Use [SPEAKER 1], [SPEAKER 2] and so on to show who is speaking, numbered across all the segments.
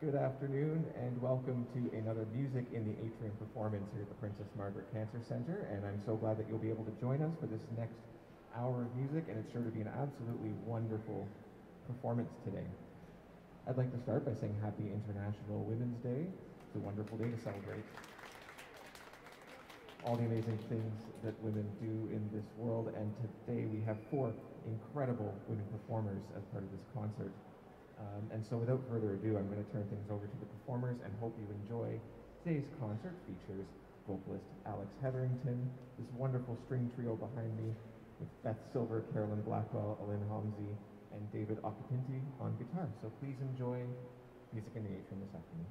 [SPEAKER 1] Good afternoon and welcome to another Music in the Atrium performance here at the Princess Margaret Cancer Centre, and I'm so glad that you'll be able to join us for this next hour of music, and it's sure to be an absolutely wonderful performance today. I'd like to start by saying Happy International Women's Day. It's a wonderful day to celebrate all the amazing things that women do in this world, and today we have 4 incredible women performers as part of this concert. And so without further ado, I'm going to turn things over to the performers and hope you enjoy. Today's concert features vocalist Alex Hetherington, this wonderful string trio behind me with Beth Silver, Carolyn Blackwell, Alin Homsey, and David Occhipinti on guitar. So please enjoy Music in the Atrium this afternoon.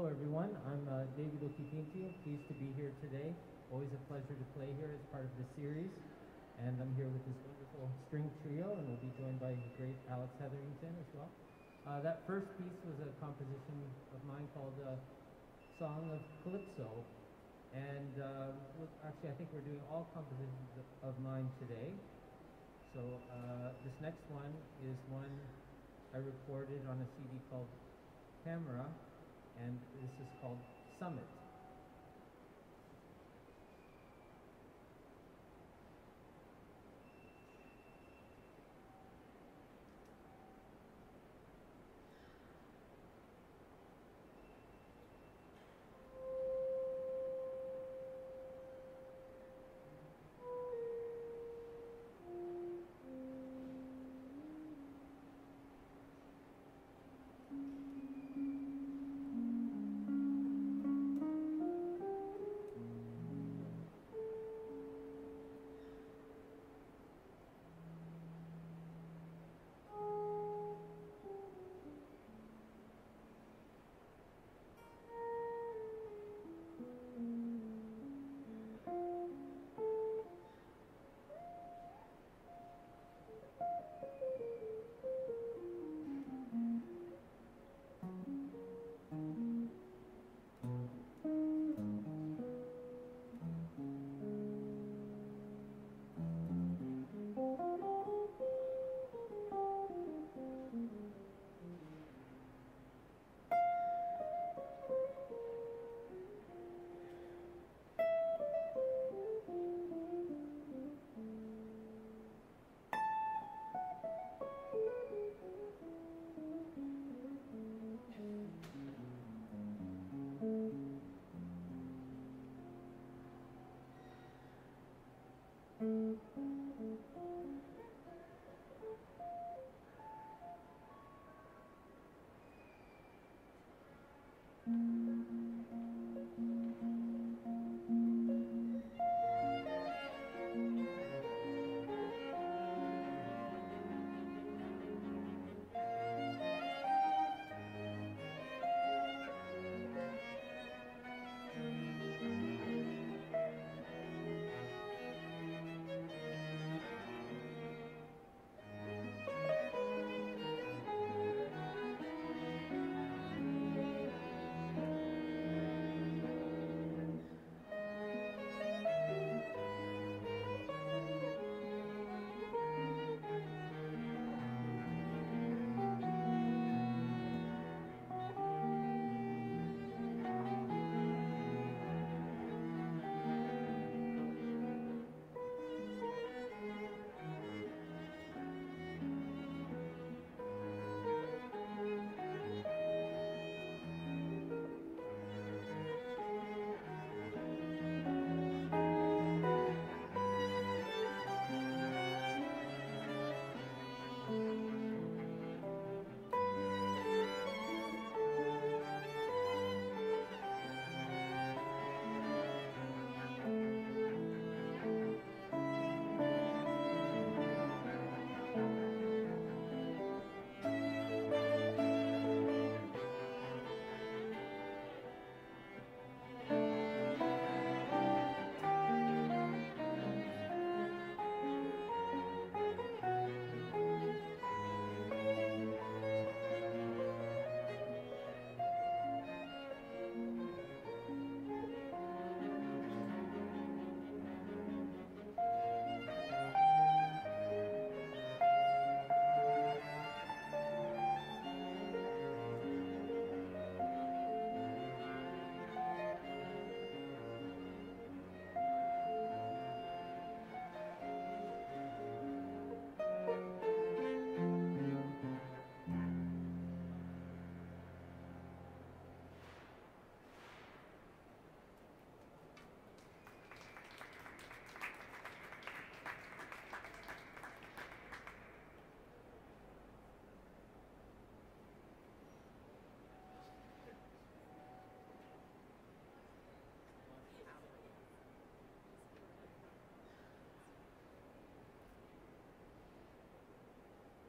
[SPEAKER 2] Hello everyone, I'm David Occhipinti. I'm pleased to be here today. Always a pleasure to play here as part of the series. And I'm here with this wonderful string trio, and we'll be joined by the great Alex Hetherington as well. That first piece was a composition of mine called Song of Calypso. And actually, I think we're doing all compositions of mine today. So this next one is one I recorded on a CD called Camera, and this is called Summit.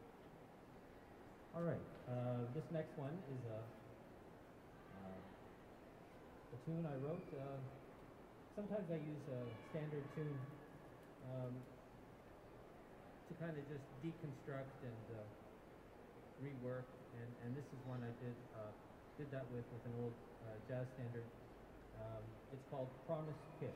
[SPEAKER 2] All right, this next one is a tune I wrote. Sometimes I use a standard tune to kind of just deconstruct and rework, and this is one I did that with an old jazz standard. It's called Promise Kiss.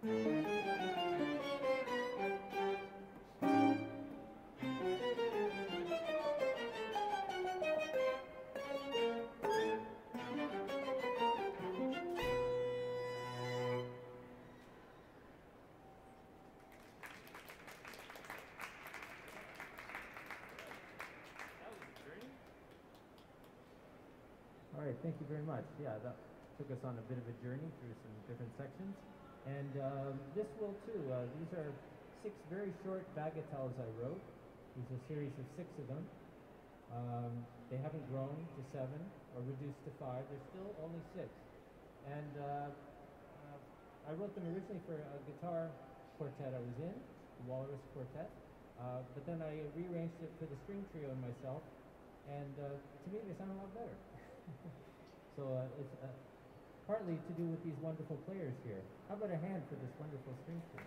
[SPEAKER 2] All right, thank you very much. Yeah, that took us on a bit of a journey through some different sections. And this will too. These are 6 very short bagatelles I wrote. There's a series of 6 of them. They haven't grown to 7 or reduced to 5. They're still only 6. And I wrote them originally for a guitar quartet I was in, the Walrus Quartet. But then I rearranged it for the string trio and myself. And to me, they sound a lot better. So it's partly to do with these wonderful players here. How about a hand for this wonderful string trio?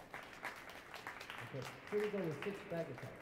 [SPEAKER 2] Okay, here we go with 6 bagatelles.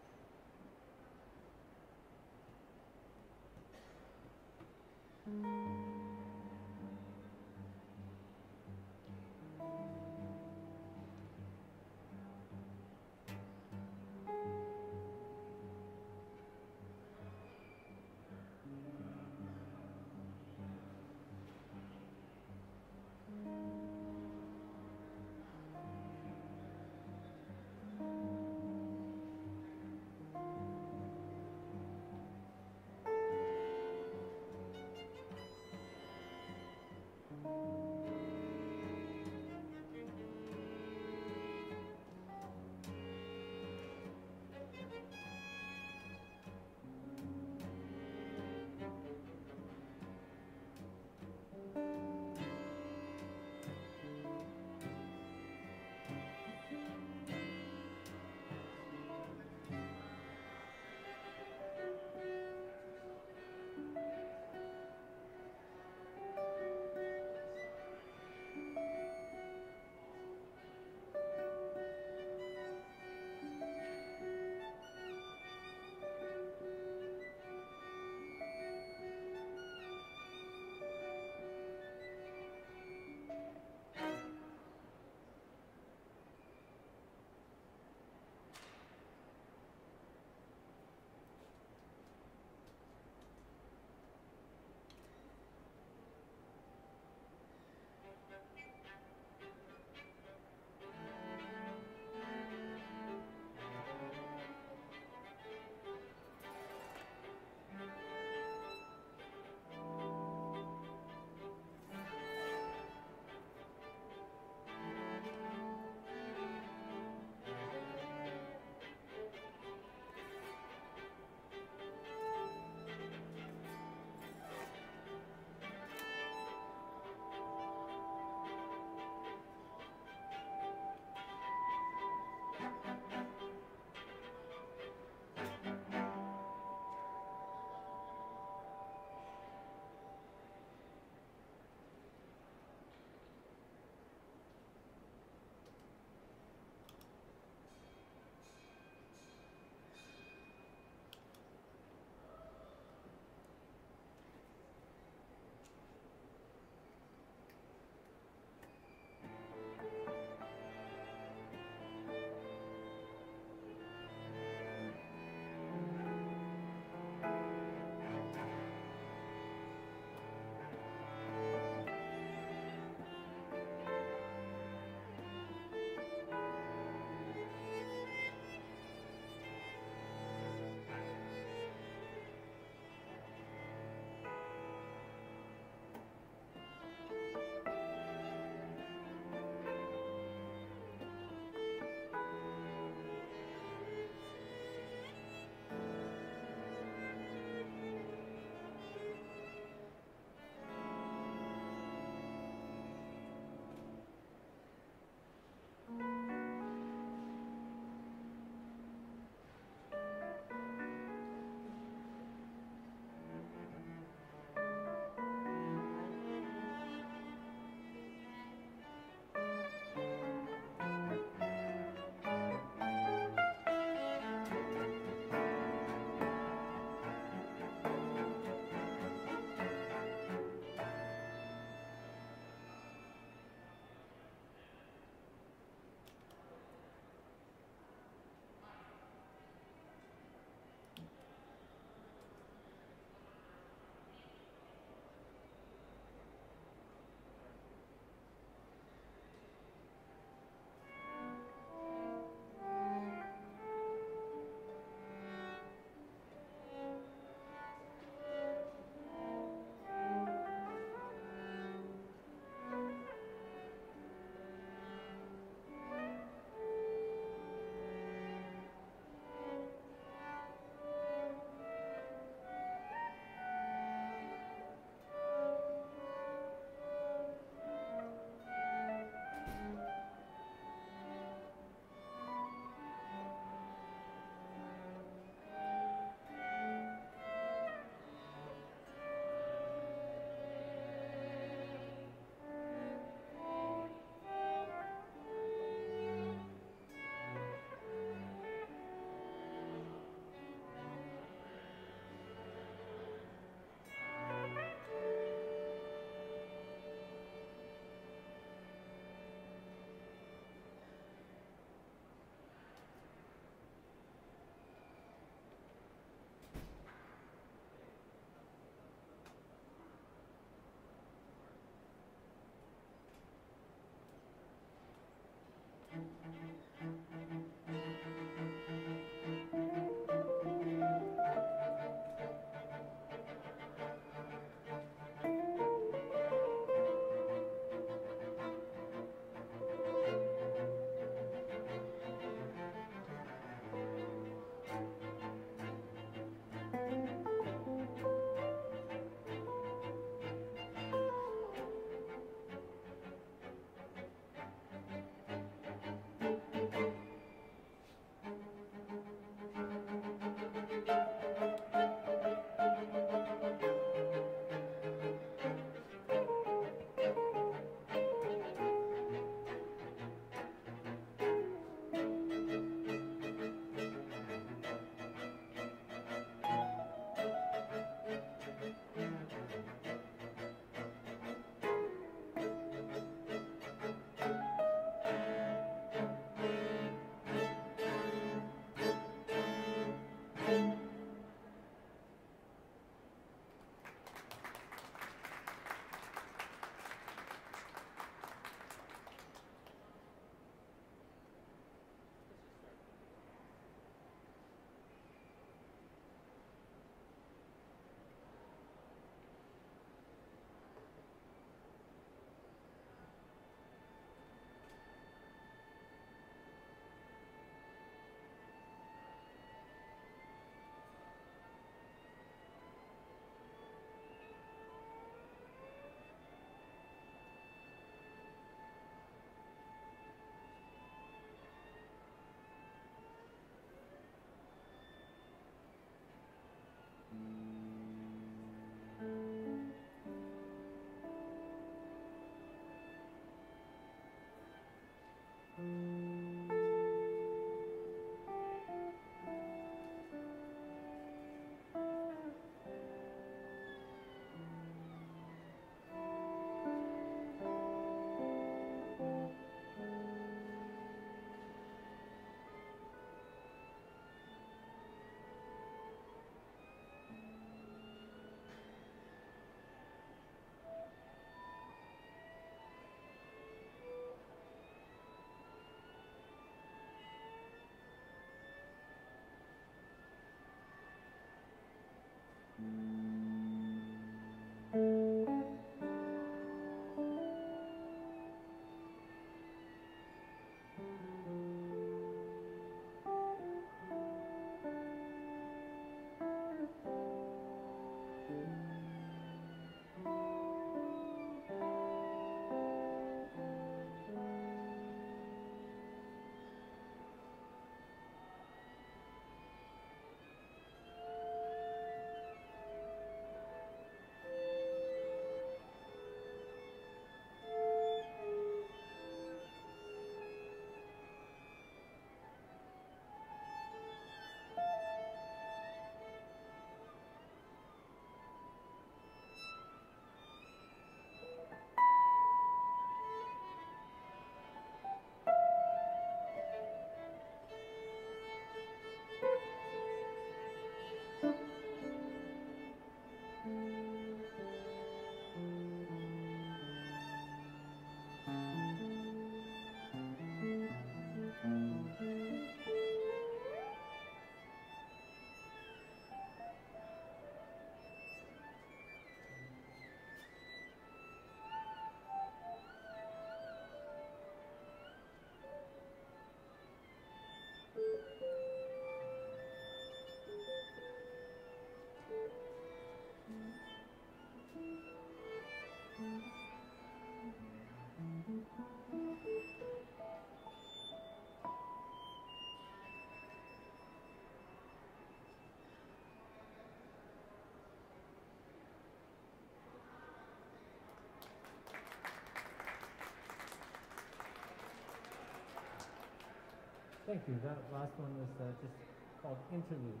[SPEAKER 2] Thank you. That last one was just called Interlude.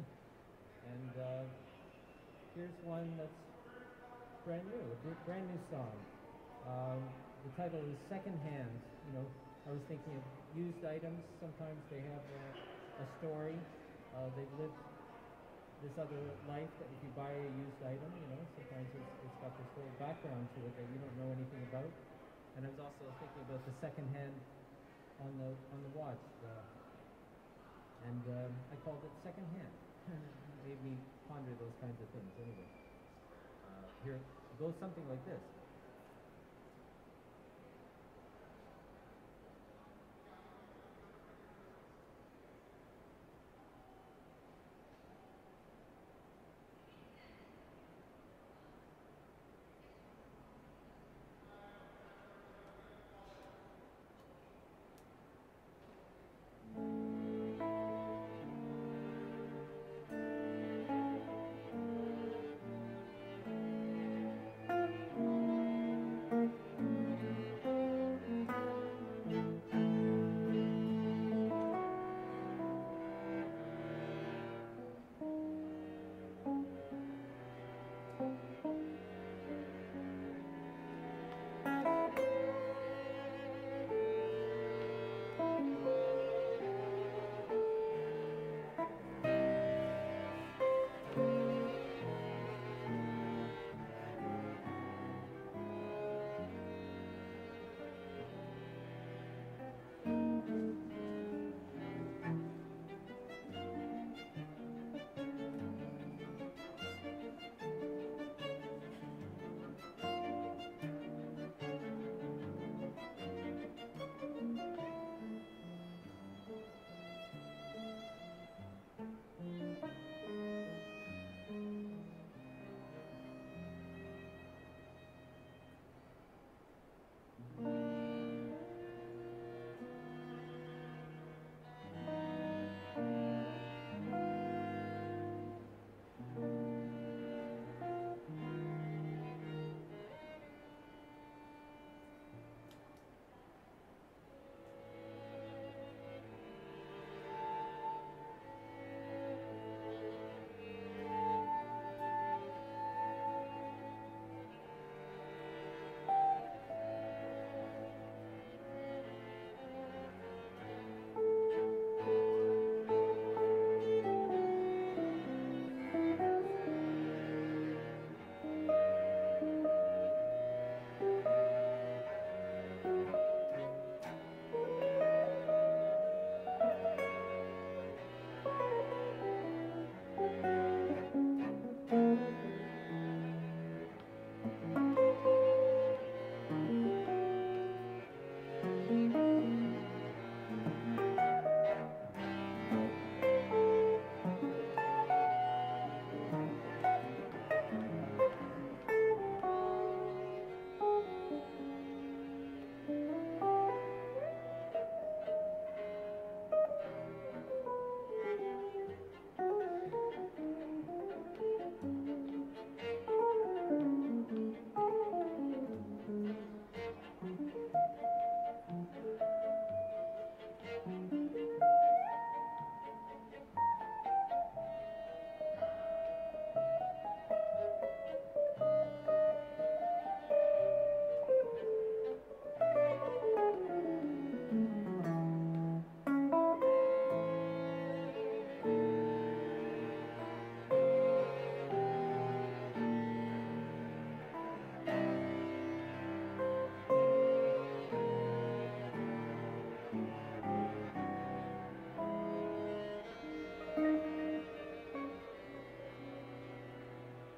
[SPEAKER 2] And here's one that's brand new, a brand new song. The title is Second Hand. You know, I was thinking of used items. Sometimes they have a story. They've lived this other life that if you buy a used item, you know, sometimes it's got this whole background to it that you don't know anything about. And I was also thinking about the second hand on the watch, and I called it Second Hand. It made me ponder those kinds of things. Anyway, here goes something like this.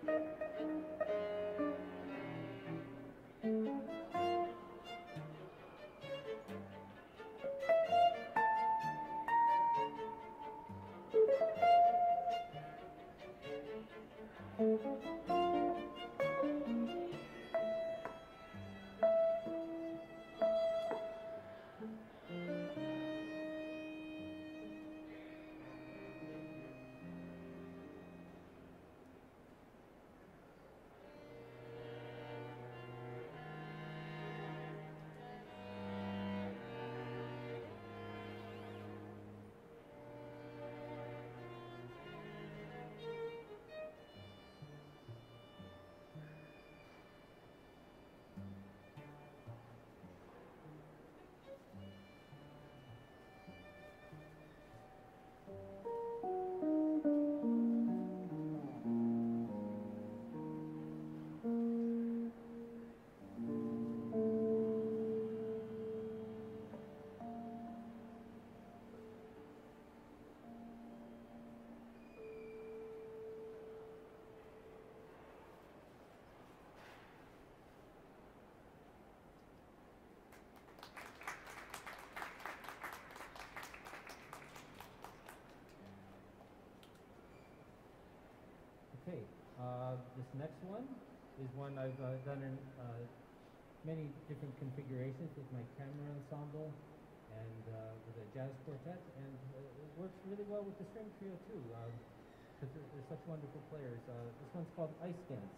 [SPEAKER 2] Okay, this next one is one I've done in many different configurations with my camera ensemble and with a jazz quartet, and it works really well with the string trio too, because they're such wonderful players. This one's called Ice Dance.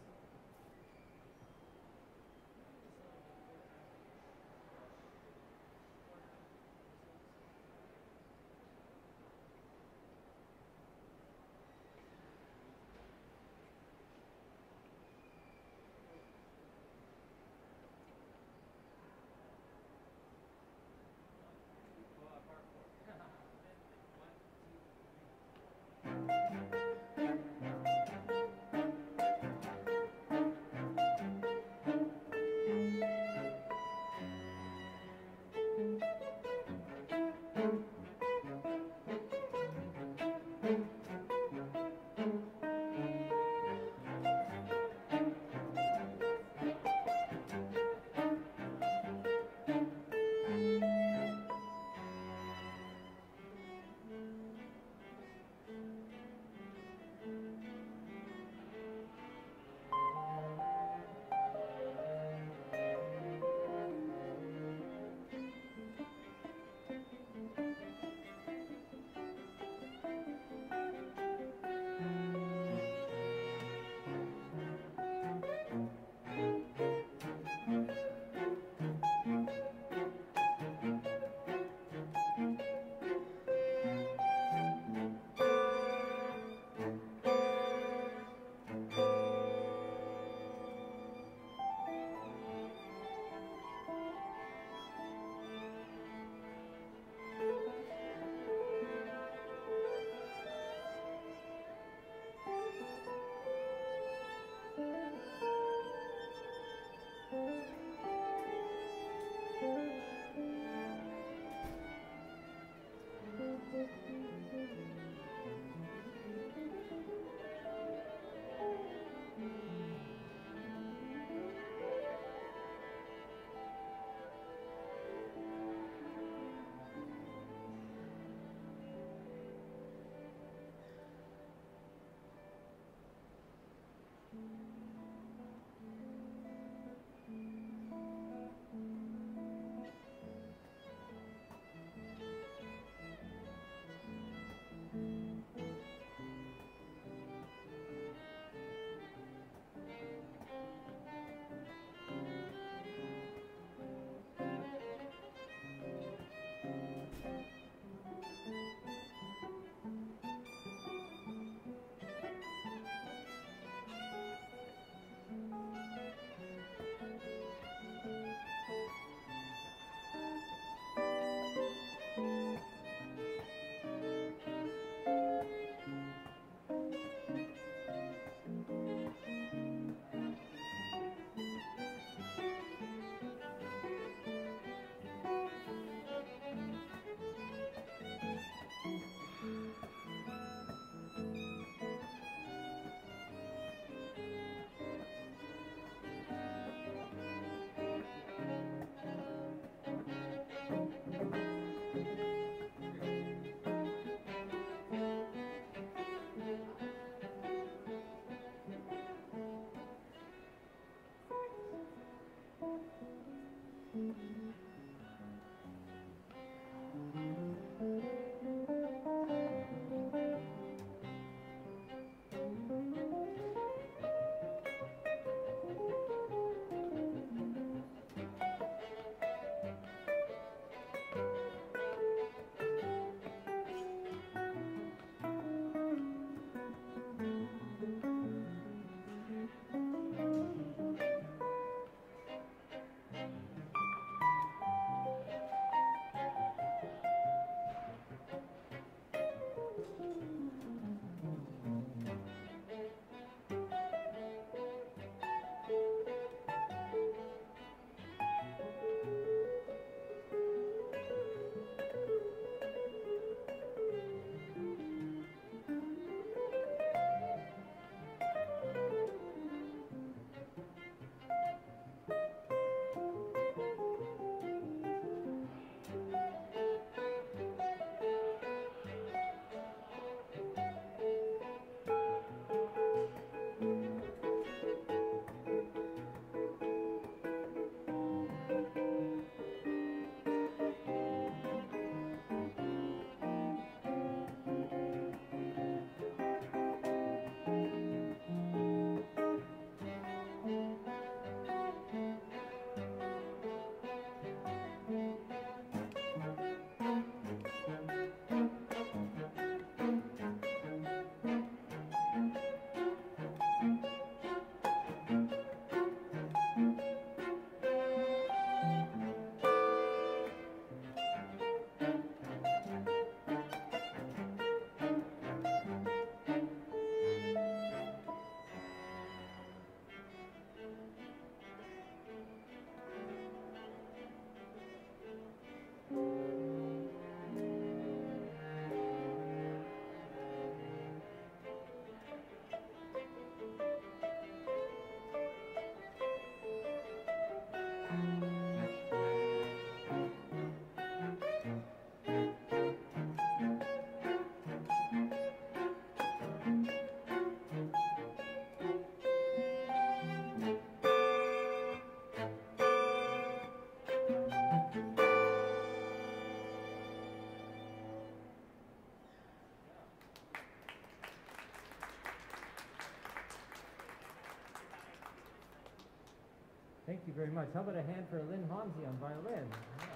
[SPEAKER 2] Thank you very much. How about a hand for Lynn Homsey on violin? Yeah.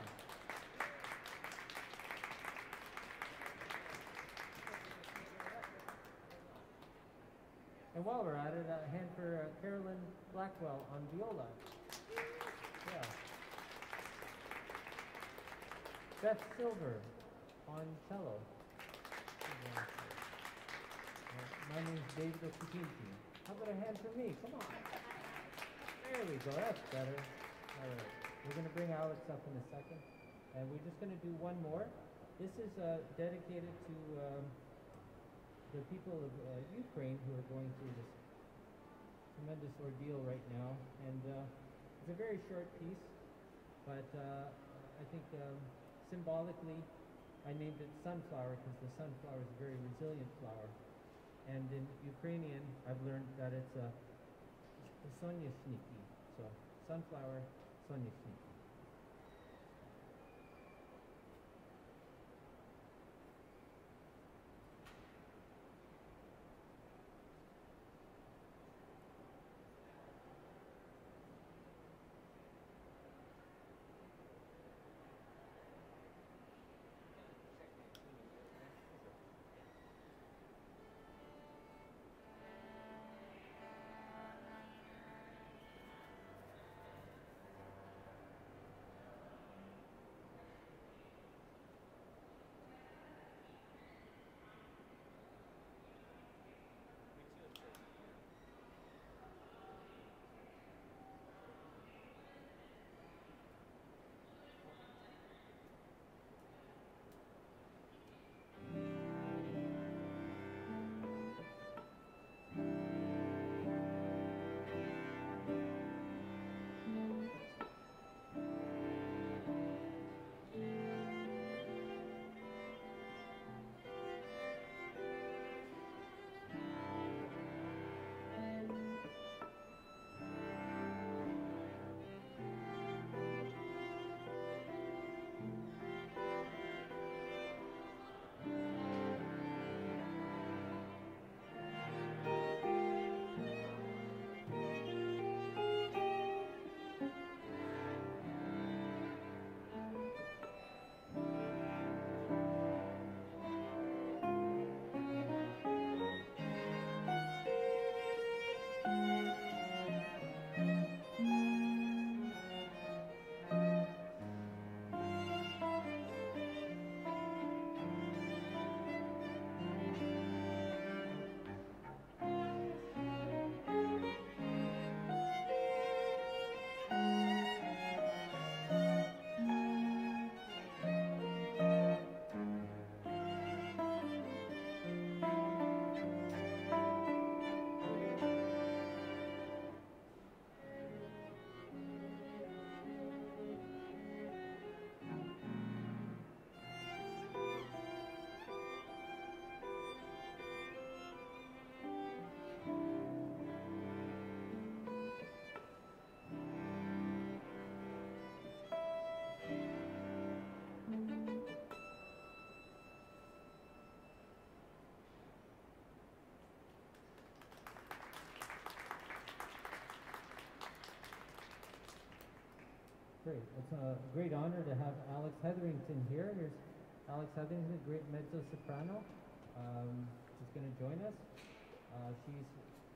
[SPEAKER 2] And while we're at it, a hand for Carolyn Blackwell on viola. Yeah. Beth Silver on cello. My name is David Occhipinti. How about a hand for me? Come on. There we go. That's better. All right. We're going to bring Alex up in a second. And we're just going to do one more. This is dedicated to the people of Ukraine who are going through this tremendous ordeal right now. And it's a very short piece, but I think symbolically I named it Sunflower because the sunflower is a very resilient flower. And in Ukrainian, I've learned that it's a Sonyashniki. So sunflower, Sonyashniki. Great. It's a great honor to have Alex Hetherington here. Here's Alex Hetherington, a great mezzo-soprano. She's going to join us. She's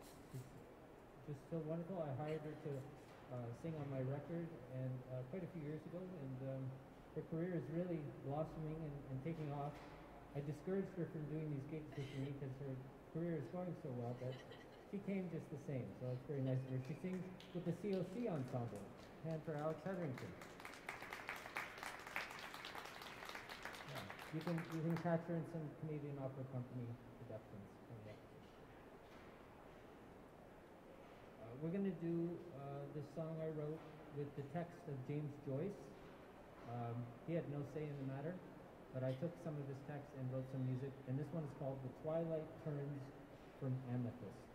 [SPEAKER 2] just so wonderful. I hired her to sing on my record and quite a few years ago, and her career is really blossoming and taking off. I discouraged her from doing these gigs with me because her career is going so well, but she came just the same, so it's very nice of her. She sings with the COC ensemble. Hand for Alex Hetherington. Yeah. You can catch her in some Canadian Opera Company productions. We're going to do this song I wrote with the text of James Joyce. He had no say in the matter, but I took some of his text and wrote some music, and this one is called The Twilight Turns from Amethyst.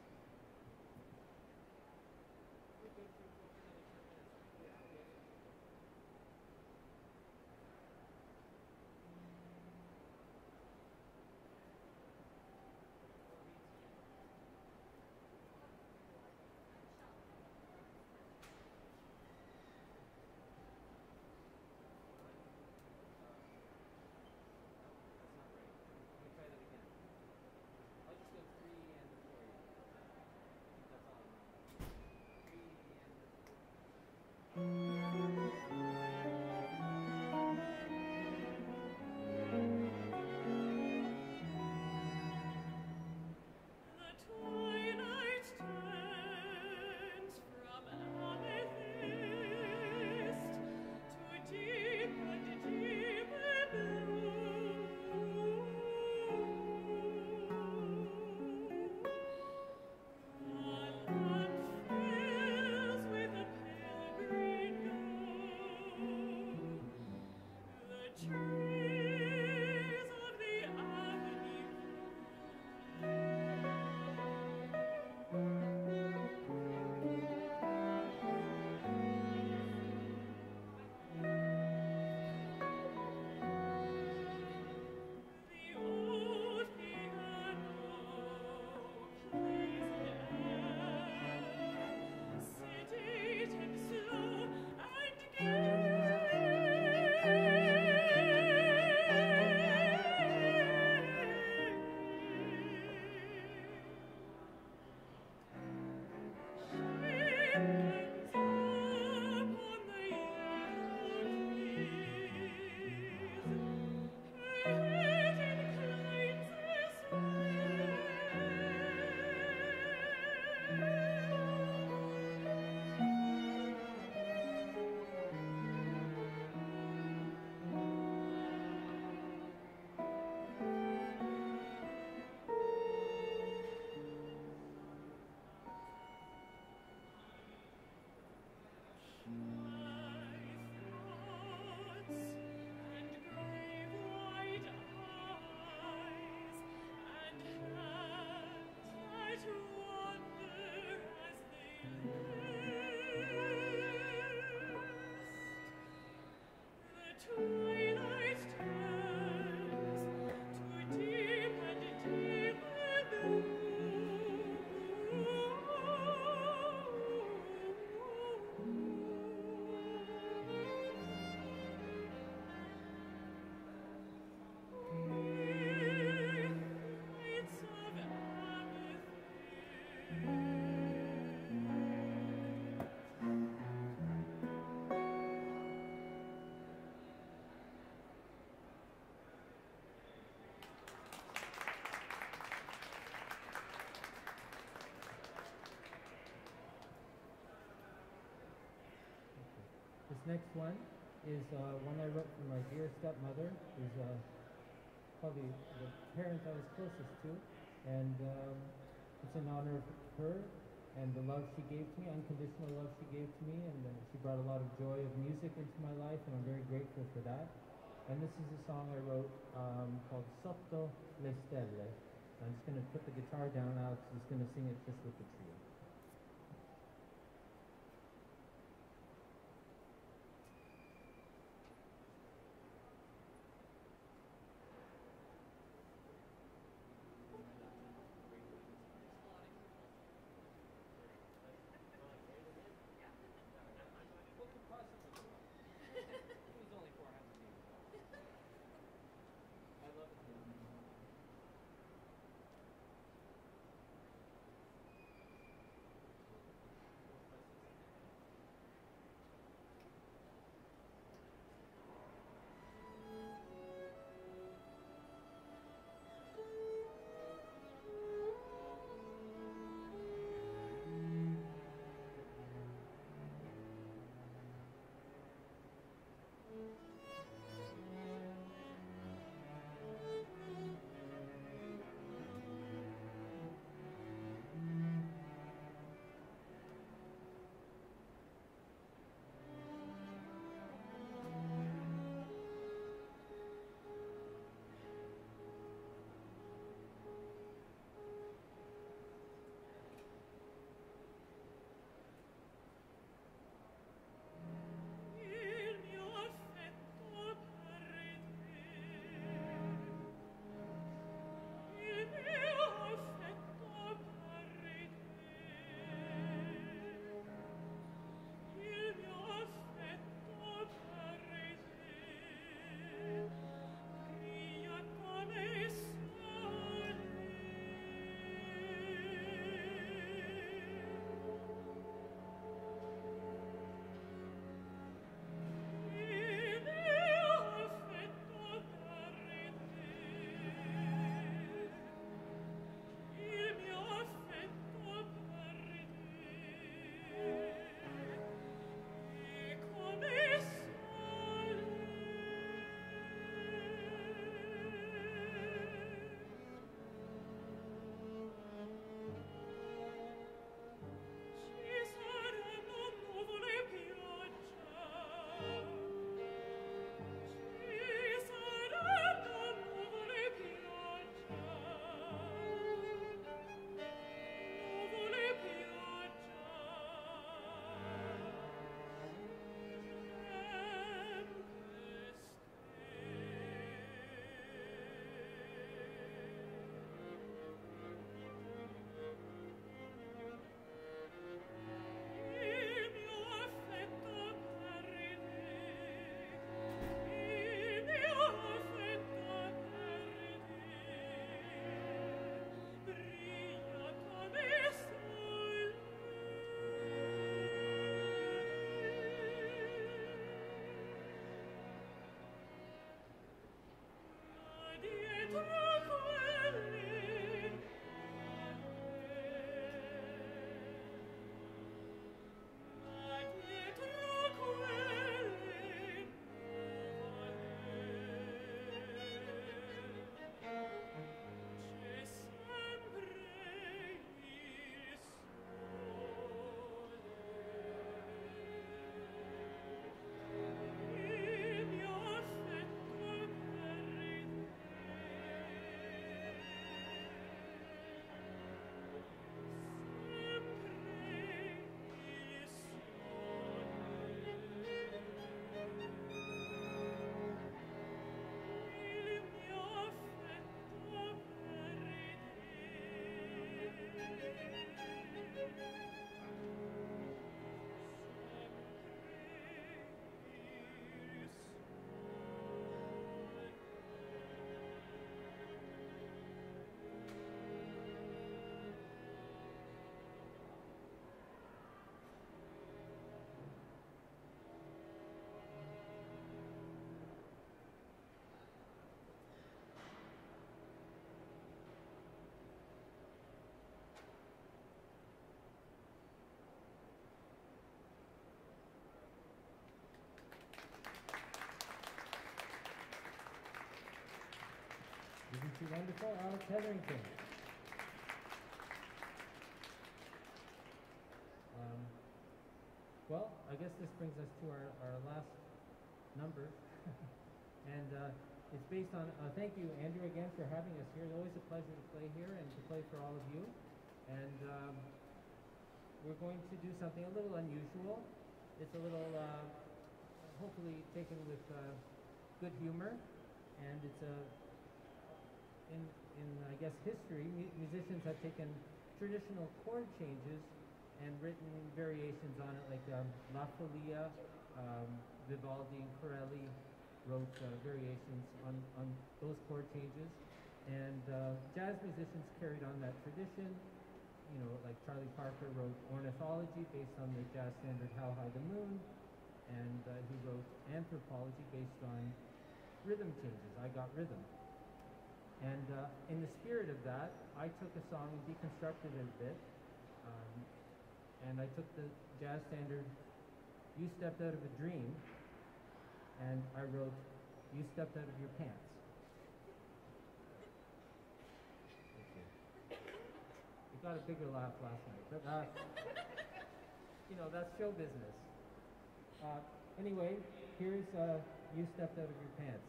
[SPEAKER 2] This next one is one I wrote for my dear stepmother, who's probably the parent I was closest to, and it's in honor of her and the love she gave to me, unconditional love she gave to me, and she brought a lot of joy of music into my life, and I'm very grateful for that. And this is a song I wrote called Sotto le Stelle. I'm just going to put the guitar down. Alex is going to sing it just with the trio. wonderful Alex Hetherington. Well, I guess this brings us to our last number. And it's based on, thank you, Andrew, again, for having us here. It's always a pleasure to play here and to play for all of you. And we're going to do something a little unusual. It's a little, hopefully taken with good humor. And it's in I guess, history, musicians have taken traditional chord changes and written variations on it, like La Follia, Vivaldi and Corelli wrote variations on those chord changes. And jazz musicians carried on that tradition. You know, like Charlie Parker wrote Ornithology based on the jazz standard How High the Moon. And he wrote Anthropology based on rhythm changes, I Got Rhythm. And in the spirit of that, I took a song and deconstructed it a bit. And I took the jazz standard, You Stepped Out of a Dream, and I wrote, You Stepped Out of Your Pants. It got a bigger laugh last night, but you know, that's show business. Anyway, here's You Stepped Out of Your Pants.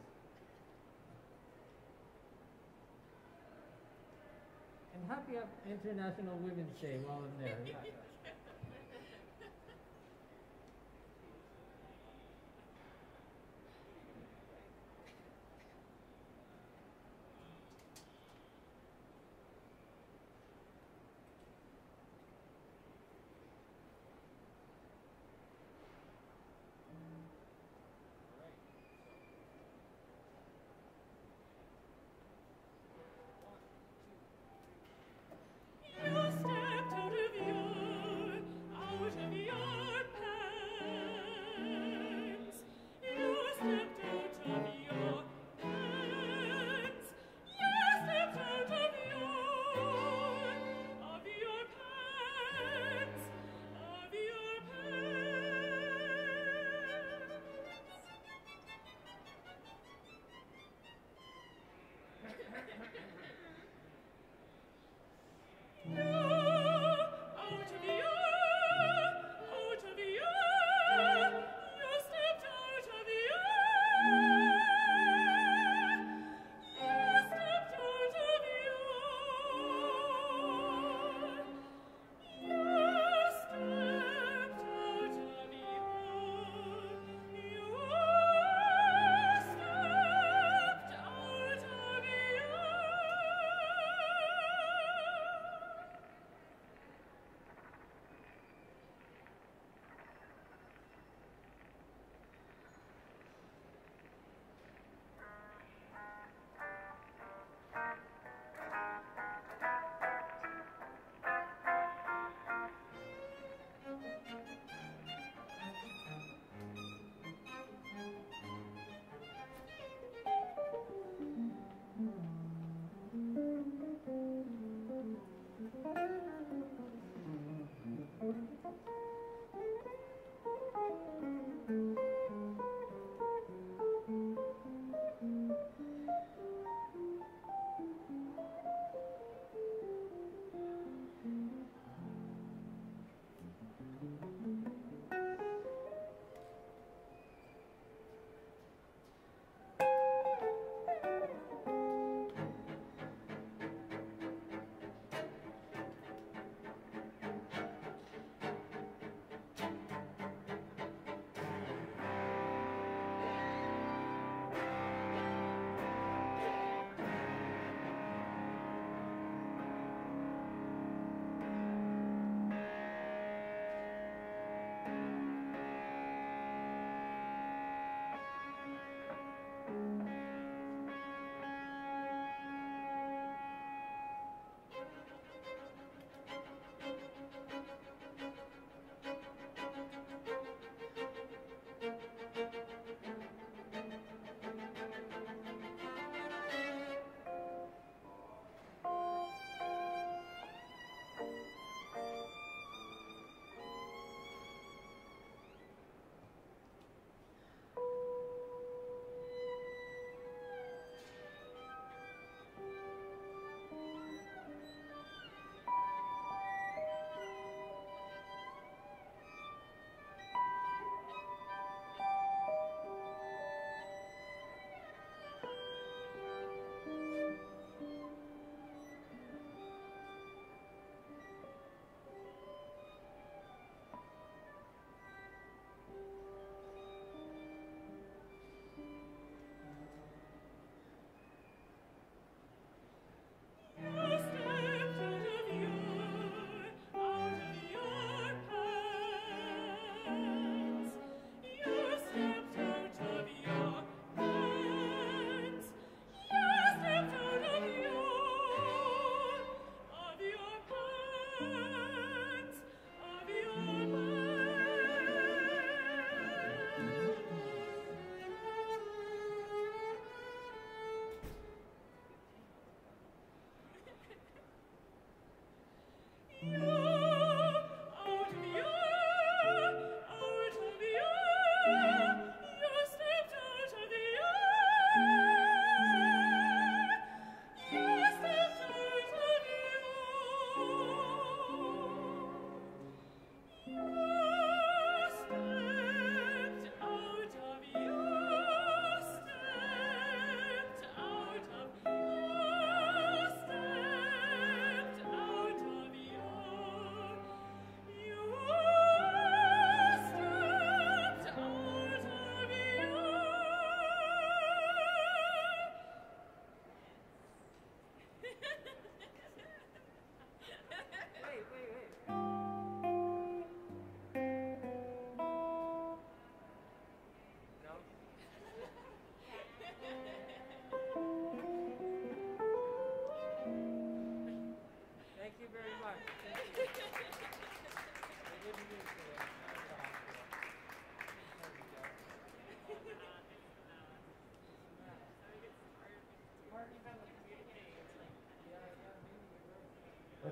[SPEAKER 2] And happy International Women's Day while I'm there. Yeah.
[SPEAKER 3] You stepped out of your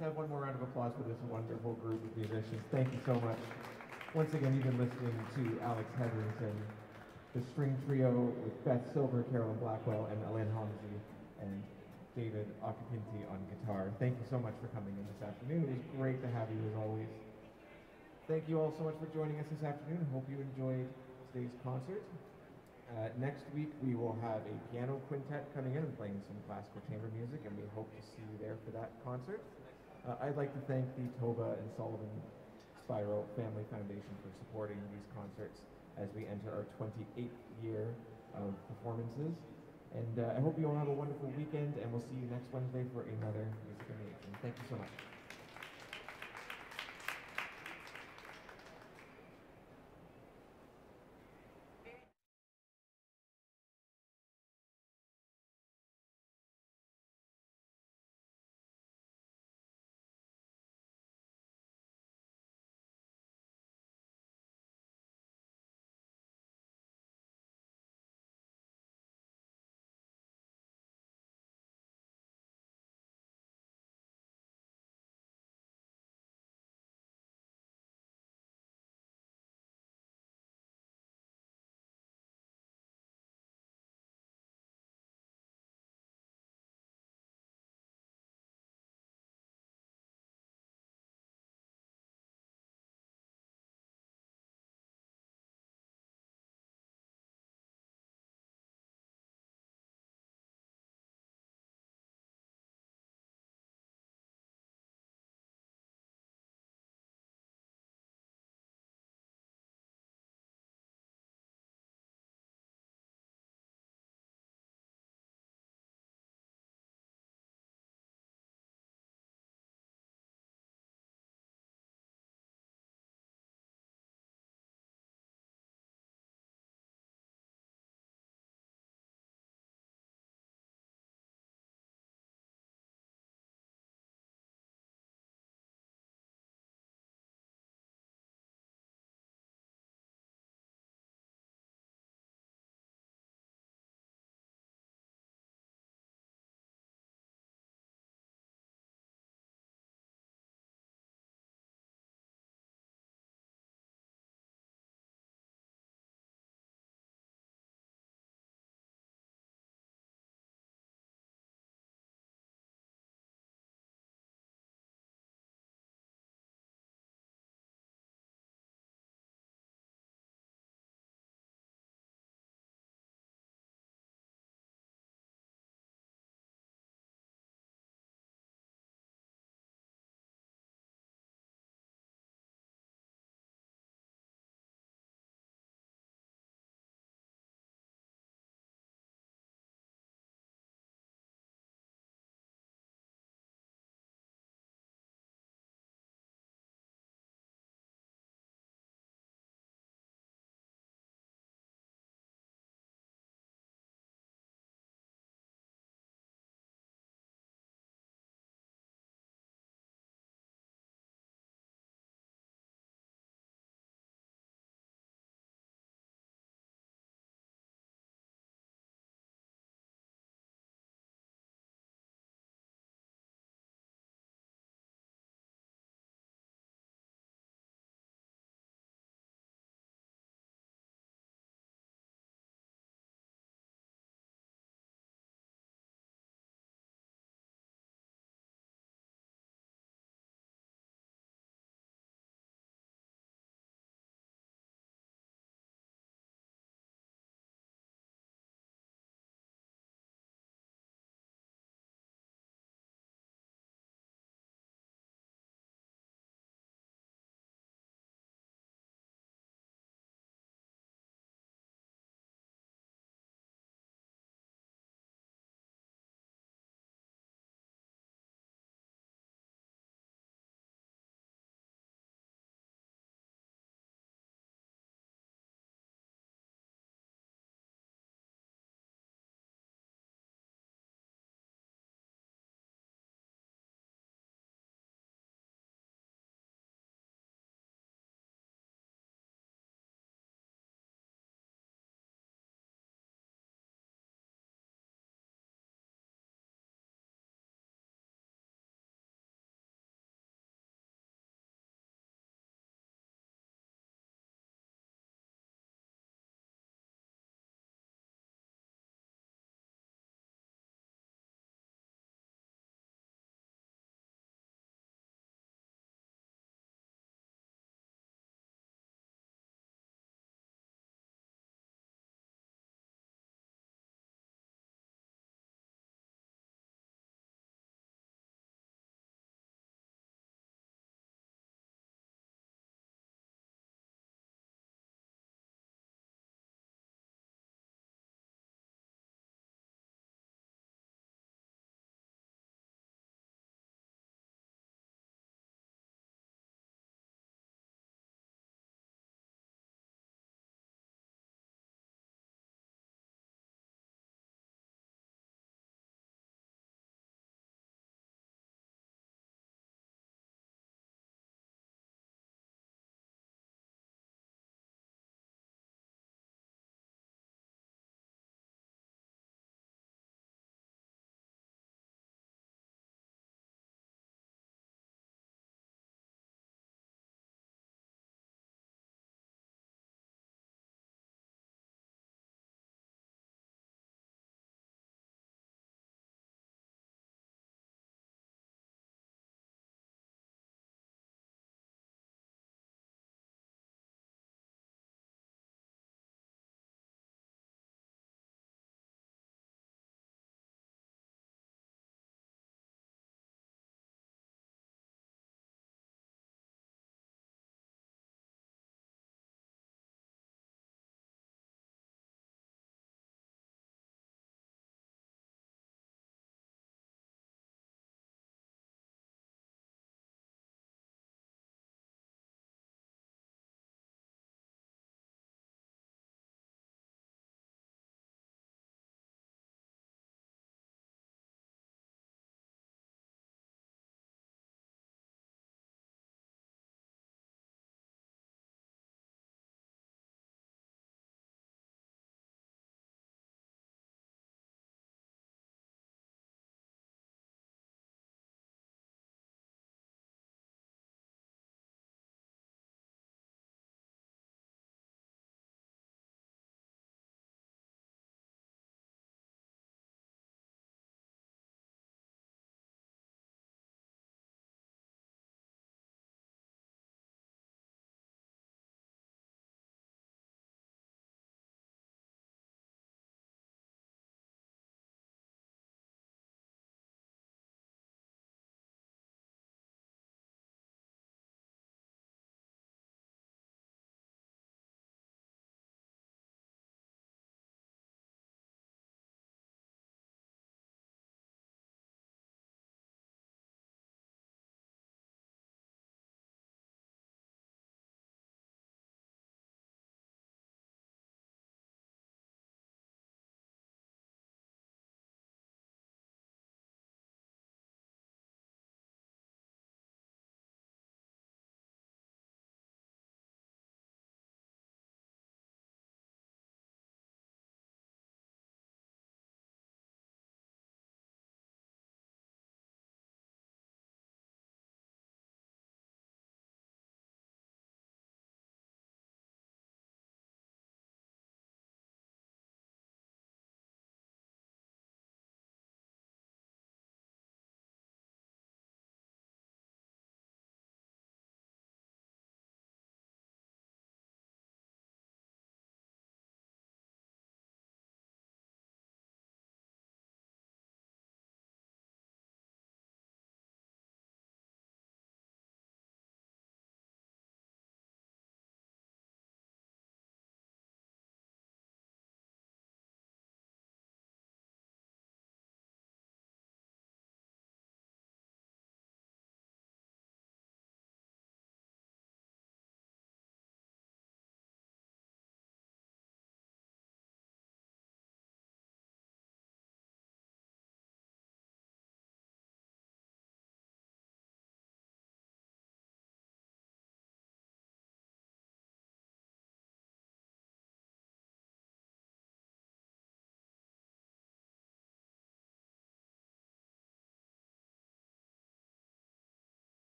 [SPEAKER 1] let's have one more round of applause for this wonderful group of musicians. Thank you so much. Once again, you've been listening to Alex Hetherington, the string trio with Beth Silver, Carolyn Blackwell, and Alain Hamzy, and David Occhipinti on guitar. Thank you so much for coming in this afternoon. It was great to have you as always. Thank you all so much for joining us this afternoon. Hope you enjoyed today's concert. Next week we will have a piano quintet coming in and playing some classical chamber music, and we hope to see you there for that concert. I'd like to thank the Tauba and Sullivan Spiro Family Foundation for supporting these concerts as we enter our 28th year of performances. And I hope you all have a wonderful weekend, and we'll see you next Wednesday for another Music in the Atrium. Thank you so much.